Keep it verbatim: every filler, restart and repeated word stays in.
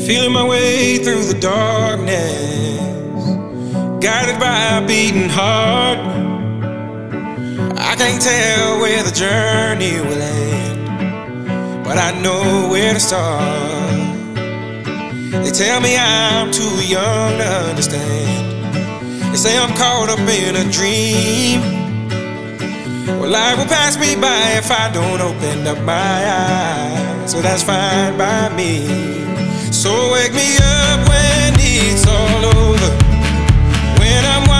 Feeling my way through the darkness, guided by a beating heart. I can't tell where the journey will end, but I know where to start. They tell me I'm too young to understand. They say I'm caught up in a dream. Well, life will pass me by if I don't open up my eyes, so that's fine by me. So wake me up when it's all over, when I'm